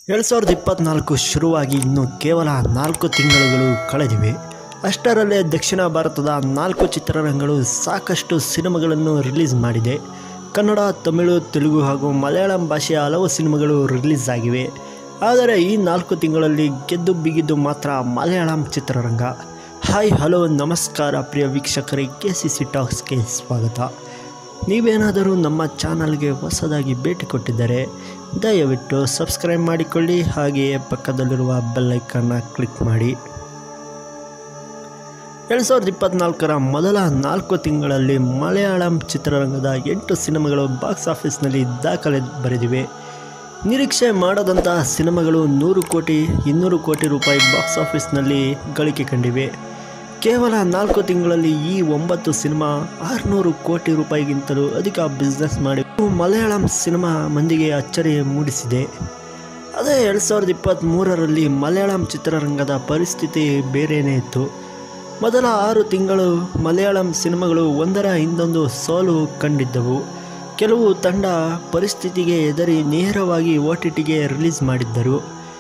2024 ಶುರುವಾಗಿ ಇನ್ನು ಕೇವಲ 4 ತಿಂಗಳುಗಳು ಕಳೆದಿವೆ. ಅಷ್ಟರಲ್ಲೇ ದಕ್ಷಿಣ ಭಾರತದ 4 ಚಿತ್ರರಂಗಗಳು ಸಾಕಷ್ಟು ಸಿನಿಮಾಗಳನ್ನು ರಿಲೀಸ್ ಮಾಡಿದೆ. ಕನ್ನಡ, ತಮಿಳು, ತೆಲುಗು ಹಾಗೂ ಮಲಯಾಳಂ ಭಾಷೆಯ ಹಲವು ಸಿನಿಮಾಗಳು ರಿಲೀಸ್ ಆಗಿವೆ. ಆದರೆ ಈ 4 ತಿಂಗಳಲ್ಲಿ ಗೆದ್ದು ಬಿಗಿದ್ದು ಮಾತ್ರ ಮಲಯಾಳಂ ಚಿತ್ರರಂಗ. ಹಾಯ್ ಹಲೋ ನಮಸ್ಕಾರ ಪ್ರಿಯ ವೀಕ್ಷಕರೇ, KCC ಟಾಕ್ಸ್ಗೆ ಸ್ವಾಗತ. ನೀವೇನಾದರೂ ನಮ್ಮ ಚಾನಲ್ಗೆ ಹೊಸದಾಗಿ ಭೇಟಿ ಕೊಟ್ಟಿದ್ದರೆ ದಯವಿಟ್ಟು ಸಬ್ಸ್ಕ್ರೈಬ್ ಮಾಡಿಕೊಳ್ಳಿ, ಹಾಗೆಯೇ ಪಕ್ಕದಲ್ಲಿರುವ ಬೆಲ್ ಐಕಾನ್ನ ಕ್ಲಿಕ್ ಮಾಡಿ. 2024ರ ಮೊದಲ 4 ತಿಂಗಳಲ್ಲಿ ಮಲಯಾಳಂ ಚಿತ್ರರಂಗದ 8 ಸಿನಿಮಾಗಳು ಬಾಕ್ಸ್ ಆಫೀಸ್ನಲ್ಲಿ ದಾಖಲೆ ಬರೆದಿವೆ. ನಿರೀಕ್ಷೆ ಮಾಡದಂತಹ ಸಿನಿಮಾಗಳು 100 ಕೋಟಿ 200 ಕೋಟಿ ರೂಪಾಯಿ ಬಾಕ್ಸ್ ಆಫೀಸ್ನಲ್ಲಿ ಗಳಿಕೆ ಕಂಡಿವೆ. ಕೇವಲ 4 ತಿಂಗಳಲ್ಲಿ ಈ 9 ಸಿನಿಮಾ 600 ಕೋಟಿ ರೂಪಾಯಿಗಿಂತಲೂ ಅಧಿಕ ಬಿಸ್ನೆಸ್ ಮಾಡಿ ಮಲಯಾಳಂ ಸಿನಿಮಾ ಮಂದಿಗೆ ಅಚ್ಚರಿ ಮೂಡಿಸಿದೆ. ಅದೇ 2023ರಲ್ಲಿ ಮಲಯಾಳಂ ಚಿತ್ರರಂಗದ ಪರಿಸ್ಥಿತಿ ಬೇರೆಯೇ ಇತ್ತು. ಮೊದಲ 6 ತಿಂಗಳು ಮಲಯಾಳಂ ಸಿನಿಮಾಗಳು ಒಂದರ ಹಿಂದೊಂದು ಸೋಲು ಕಂಡಿದ್ದವು. ಕೆಲವು ತಂಡ ಪರಿಸ್ಥಿತಿಗೆ ಹೆದರಿ ನೇರವಾಗಿ OTTಗೆ ರಿಲೀಸ್ ಮಾಡಿದ್ದರು.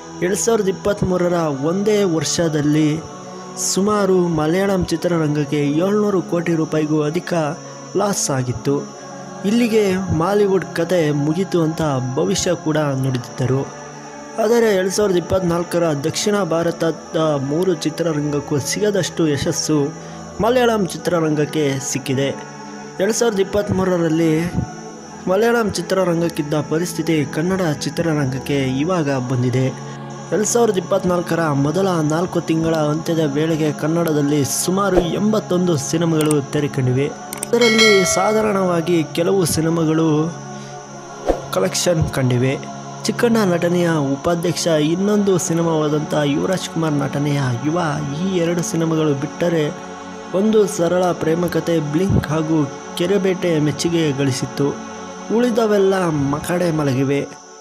2023ರ ಒಂದೇ ವರ್ಷದಲ್ಲಿ ಸುಮಾರು ಮಲಯಾಳಂ ಚಿತ್ರರಂಗಕ್ಕೆ 700 ಕೋಟಿ ರೂಪಾಯಿಗೂ ಅಧಿಕ ಲಾಸ್ ಆಗಿತ್ತು. ಇಲ್ಲಿಗೆ ಮಾಲಿವುಡ್ ಕತೆ ಮುಗಿತು ಅಂತ ಭವಿಷ್ಯ ಕೂಡ ನುಡಿದಿದ್ದರು. ಆದರೆ 2024ರ ದಕ್ಷಿಣ ಭಾರತದ 3 ಚಿತ್ರರಂಗಕ್ಕೂ ಸಿಗದಷ್ಟು ಯಶಸ್ಸು ಮಲಯಾಳಂ ಚಿತ್ರರಂಗಕ್ಕೆ ಸಿಕ್ಕಿದೆ. 2023ರಲ್ಲಿ ಮಲಯಾಳಂ ಚಿತ್ರರಂಗಕ್ಕಿದ್ದ ಪರಿಸ್ಥಿತಿ ಕನ್ನಡ ಚಿತ್ರರಂಗಕ್ಕೆ ಇವಾಗ ಬಂದಿದೆ. 2024ರ ಮೊದಲ 4 ತಿಂಗಳ ಅಂತ್ಯದ ವೇಳೆಗೆ ಕನ್ನಡದಲ್ಲಿ ಸುಮಾರು 81 ಸಿನಿಮಾಗಳು ತೆರೆಕಂಡಿವೆ. ಅದರಲ್ಲಿ ಸಾಧಾರಣವಾಗಿ ಕೆಲವು ಸಿನಿಮಾಗಳು ಕಲೆಕ್ಷನ್ ಕಂಡಿವೆ. ಚಿಕ್ಕಣ್ಣ ನಟನೆಯ ಉಪಾಧ್ಯಕ್ಷ, ಇನ್ನೊಂದು ಸಿನಿಮಾವಾದಂಥ ಯುವರಾಜ್ ಕುಮಾರ್ ನಟನೆಯ ಯುವ, ಈ 2 ಸಿನಿಮಾಗಳು ಬಿಟ್ಟರೆ ಒಂದು ಸರಳ ಪ್ರೇಮಕತೆ ಬ್ಲಿಂಕ್ ಹಾಗೂ ಕೆರೆಬೇಟೆ ಮೆಚ್ಚುಗೆ ಗಳಿಸಿತ್ತು. ಉಳಿದವೆಲ್ಲ ಮಕಡೆ ಮಲಗಿವೆ.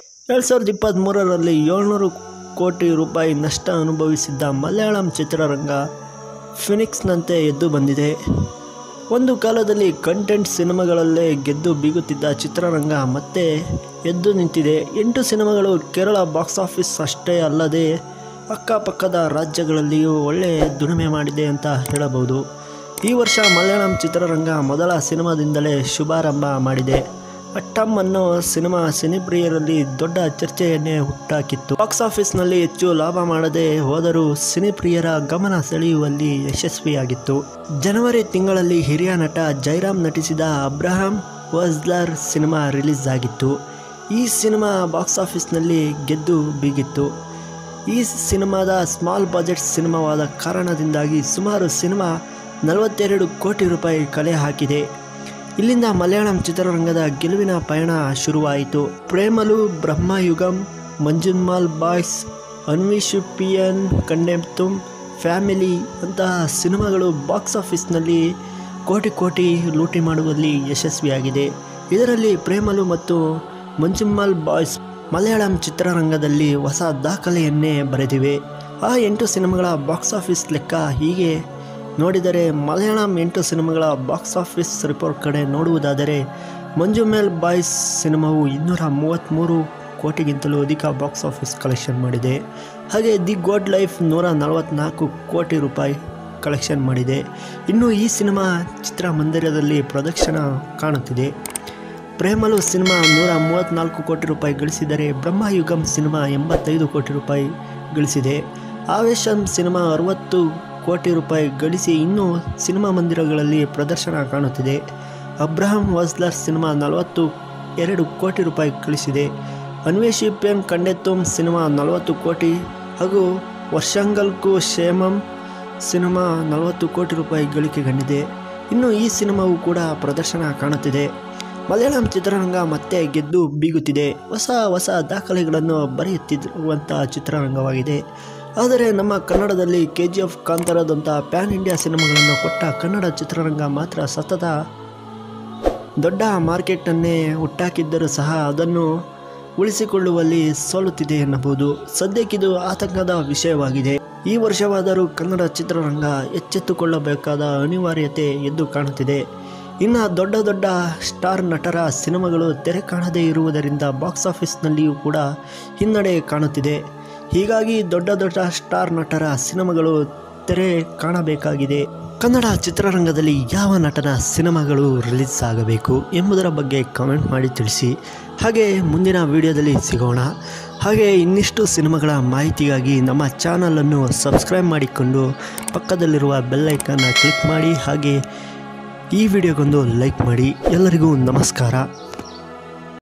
2023ರಲ್ಲಿ 700 ಕೋಟಿ ರೂಪಾಯಿ ನಷ್ಟ ಅನುಭವಿಸಿದ್ದ ಮಲಯಾಳಂ ಚಿತ್ರರಂಗ ಫಿನಿಕ್ಸ್ನಂತೆ ಎದ್ದು ಬಂದಿದೆ. ಒಂದು ಕಾಲದಲ್ಲಿ ಕಂಟೆಂಟ್ ಸಿನಿಮಾಗಳಲ್ಲೇ ಗೆದ್ದು ಬೀಗುತ್ತಿದ್ದ ಚಿತ್ರರಂಗ ಮತ್ತೆ ಎದ್ದು ನಿಂತಿದೆ. 8 ಸಿನಿಮಾಗಳು ಕೇರಳ ಬಾಕ್ಸ್ ಆಫೀಸ್ ಅಷ್ಟೇ ಅಲ್ಲದೆ ಅಕ್ಕಪಕ್ಕದ ರಾಜ್ಯಗಳಲ್ಲಿಯೂ ಒಳ್ಳೆಯ ದುಡಿಮೆ ಮಾಡಿದೆ ಅಂತ ಹೇಳಬಹುದು. ಈ ವರ್ಷ ಮಲಯಾಳಂ ಚಿತ್ರರಂಗ ಮೊದಲ ಸಿನಿಮಾದಿಂದಲೇ ಶುಭಾರಂಭ ಮಾಡಿದೆ. ಅಟ್ಟಂ ಅನ್ನೋ ಸಿನಿಮಾ ಸಿನಿಪ್ರಿಯರಲ್ಲಿ ದೊಡ್ಡ ಚರ್ಚೆಯನ್ನೇ ಹುಟ್ಟಾಕಿತ್ತು. ಬಾಕ್ಸ್ ಆಫೀಸ್ನಲ್ಲಿ ಹೆಚ್ಚು ಲಾಭ ಮಾಡದೆ ಹೋದರೂ ಸಿನಿಪ್ರಿಯರ ಗಮನ ಸೆಳೆಯುವಲ್ಲಿ ಯಶಸ್ವಿಯಾಗಿತ್ತು. ಜನವರಿ ತಿಂಗಳಲ್ಲಿ ಹಿರಿಯ ನಟ ಜಯರಾಮ್ ನಟಿಸಿದ ಅಬ್ರಹಾಂ ವಜ್ಲರ್ ಸಿನಿಮಾ ರಿಲೀಸ್ ಆಗಿತ್ತು. ಈ ಸಿನಿಮಾ ಬಾಕ್ಸ್ ಆಫೀಸ್ನಲ್ಲಿ ಗೆದ್ದು ಬೀಗಿತ್ತು. ಈ ಸಿನಿಮಾದ ಸ್ಮಾಲ್ ಬಜೆಟ್ ಸಿನಿಮಾವಾದ ಕಾರಣದಿಂದಾಗಿ ಸುಮಾರು ಸಿನಿಮಾ 42 ಕೋಟಿ ರೂಪಾಯಿ ಕಲೆ ಹಾಕಿದೆ. ಇಲ್ಲಿಂದ ಮಲಯಾಳಂ ಚಿತ್ರರಂಗದ ಗೆಲುವಿನ ಪಯಣ ಶುರುವಾಯಿತು. ಪ್ರೇಮಲು, ಬ್ರಹ್ಮಯುಗಂ, ಮಂಜುಮಲ್ ಬಾಯ್ಸ್, ಅನ್ವಿಷುಪಿಯನ್ ಕಂಡೆಮ್ತುಮ್, ಫ್ಯಾಮಿಲಿ ಅಂತಹ ಸಿನಿಮಾಗಳು ಬಾಕ್ಸ್ ಆಫೀಸ್ನಲ್ಲಿ ಕೋಟಿ ಲೂಟಿ ಮಾಡುವಲ್ಲಿ ಯಶಸ್ವಿಯಾಗಿದೆ. ಇದರಲ್ಲಿ ಪ್ರೇಮಲು ಮತ್ತು ಮಂಜುಮಲ್ ಬಾಯ್ಸ್ ಮಲಯಾಳಂ ಚಿತ್ರರಂಗದಲ್ಲಿ ಹೊಸ ದಾಖಲೆಯನ್ನೇ ಬರೆದಿವೆ. ಆ 8 ಸಿನಿಮಾಗಳ ಬಾಕ್ಸ್ ಆಫೀಸ್ ಲೆಕ್ಕ ಹೀಗೆ ನೋಡಿದರೆ ಮಲಯಾಳಂ 8 ಸಿನಿಮಾಗಳ ಬಾಕ್ಸ್ ಆಫೀಸ್ ರಿಪೋರ್ಟ್ ಕಡೆ ನೋಡುವುದಾದರೆ ಮಂಜುಮಲ್ ಬಾಯ್ಸ್ ಸಿನಿಮಾವು 233 ಕೋಟಿಗಿಂತಲೂ ಅಧಿಕ ಬಾಕ್ಸ್ ಆಫೀಸ್ ಕಲೆಕ್ಷನ್ ಮಾಡಿದೆ. ಹಾಗೆ ದಿ ಗೋಡ್ ಲೈಫ್ 144 ಕೋಟಿ ರೂಪಾಯಿ ಕಲೆಕ್ಷನ್ ಮಾಡಿದೆ. ಇನ್ನು ಈ ಸಿನಿಮಾ ಚಿತ್ರಮಂದಿರದಲ್ಲಿ ಪ್ರದರ್ಶನ ಕಾಣುತ್ತಿದೆ. ಪ್ರೇಮಲು ಸಿನಿಮಾ 134 ಕೋಟಿ ರೂಪಾಯಿ ಗಳಿಸಿದರೆ ಬ್ರಹ್ಮಯುಗಂ ಸಿನಿಮಾ 85 ಕೋಟಿ ರೂಪಾಯಿ ಗಳಿಸಿದೆ. ಆವೇಶಂ ಸಿನಿಮಾ 60 ಕೋಟಿ ರೂಪಾಯಿ ಗಳಿಸಿ ಇನ್ನೂ ಸಿನಿಮಾ ಮಂದಿರಗಳಲ್ಲಿ ಪ್ರದರ್ಶನ ಕಾಣುತ್ತಿದೆ. ಅಬ್ರಹಾಂ ವಜ್ಲರ್ ಸಿನಿಮಾ 42 ಕೋಟಿ ರೂಪಾಯಿ ಗಳಿಸಿದೆ. ಅನ್ವೇಷಿಪೇನ್ ಕಂಡೆತ್ತುಮ್ ಸಿನಿಮಾ 40 ಕೋಟಿ ಹಾಗೂ ವರ್ಷಂಗಲ್ಕು ಕ್ಷೇಮಂ ಸಿನಿಮಾ 40 ಕೋಟಿ ರೂಪಾಯಿ ಗಳಿಕೆ ಕಂಡಿದೆ. ಇನ್ನು ಈ ಸಿನಿಮಾವು ಕೂಡ ಪ್ರದರ್ಶನ ಕಾಣುತ್ತಿದೆ. ಮಲಯಾಳಂ ಚಿತ್ರರಂಗ ಮತ್ತೆ ಗೆದ್ದು ಬೀಗುತ್ತಿದೆ. ಹೊಸ ದಾಖಲೆಗಳನ್ನು ಬರೆಯುತ್ತಿರುವಂಥ ಚಿತ್ರರಂಗವಾಗಿದೆ. ಆದರೆ ನಮ್ಮ ಕನ್ನಡದಲ್ಲಿ KGF, ಕಾಂತಾರದಂಥ ಪ್ಯಾನ್ ಇಂಡಿಯಾ ಸಿನಿಮಾಗಳನ್ನು ಕೊಟ್ಟ ಕನ್ನಡ ಚಿತ್ರರಂಗ ಮಾತ್ರ ಸತತ ದೊಡ್ಡ ಮಾರ್ಕೆಟನ್ನೇ ಹುಟ್ಟಾಕಿದ್ದರೂ ಸಹ ಅದನ್ನು ಉಳಿಸಿಕೊಳ್ಳುವಲ್ಲಿ ಸೋಲುತ್ತಿದೆ ಎನ್ನಬಹುದು. ಸದ್ಯಕ್ಕಿದು ಆತಂಕದ ವಿಷಯವಾಗಿದೆ. ಈ ವರ್ಷವಾದರೂ ಕನ್ನಡ ಚಿತ್ರರಂಗ ಎಚ್ಚೆತ್ತುಕೊಳ್ಳಬೇಕಾದ ಅನಿವಾರ್ಯತೆ ಎದ್ದು ಕಾಣುತ್ತಿದೆ. ಇನ್ನು ದೊಡ್ಡ ದೊಡ್ಡ ಸ್ಟಾರ್ ನಟರ ಸಿನಿಮಾಗಳು ತೆರೆ ಕಾಣದೇ ಇರುವುದರಿಂದ ಬಾಕ್ಸ್ ಆಫೀಸ್ನಲ್ಲಿಯೂ ಕೂಡ ಹಿನ್ನಡೆ ಕಾಣುತ್ತಿದೆ. ಹೀಗಾಗಿ ದೊಡ್ಡ ದೊಡ್ಡ ಸ್ಟಾರ್ ನಟರ ಸಿನಿಮಾಗಳು ತೆರೆ ಕಾಣಬೇಕಾಗಿದೆ. ಕನ್ನಡ ಚಿತ್ರರಂಗದಲ್ಲಿ ಯಾವ ನಟನ ಸಿನಿಮಾಗಳು ರಿಲೀಸ್ ಆಗಬೇಕು ಎಂಬುದರ ಬಗ್ಗೆ ಕಮೆಂಟ್ ಮಾಡಿ ತಿಳಿಸಿ. ಹಾಗೆ ಮುಂದಿನ ವಿಡಿಯೋದಲ್ಲಿ ಸಿಗೋಣ. ಹಾಗೆ ಇನ್ನಿಷ್ಟು ಸಿನಿಮಾಗಳ ಮಾಹಿತಿಗಾಗಿ ನಮ್ಮ ಚಾನಲನ್ನು ಸಬ್ಸ್ಕ್ರೈಬ್ ಮಾಡಿಕೊಂಡು ಪಕ್ಕದಲ್ಲಿರುವ ಬೆಲ್ ಐಕನ್ನ ಕ್ಲಿಕ್ ಮಾಡಿ. ಹಾಗೆ ಈ ವಿಡಿಯೋಗೊಂದು ಲೈಕ್ ಮಾಡಿ. ಎಲ್ಲರಿಗೂ ನಮಸ್ಕಾರ.